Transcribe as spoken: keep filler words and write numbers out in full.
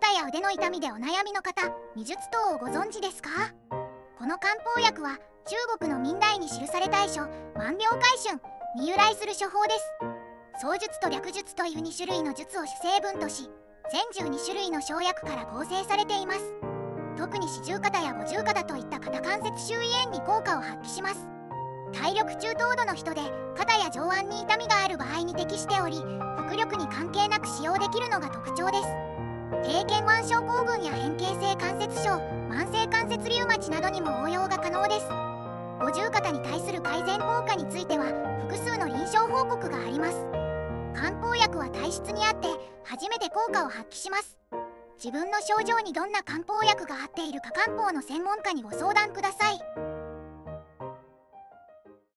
肩や腕の痛みでお悩みの方、二術湯をご存知ですか？この漢方薬は中国の明代に記された医書「万病海春」に由来する処方です。槍術と略術というに種類の術を主成分とし、全じゅうに種類の生薬から構成されています。特に四十肩や五十肩といった肩関節周囲炎に効果を発揮します。体力中等度の人で肩や上腕に痛みがある場合に適しており、腹力に関係なく使用できるのが特徴です。低腱腕症候群や変形性関節症、慢性関節リウマチなどにも応用が可能です。五十肩に対する改善効果については複数の臨床報告があります。漢方薬は体質にあって初めて効果を発揮します。自分の症状にどんな漢方薬が合っているか漢方の専門家にご相談ください。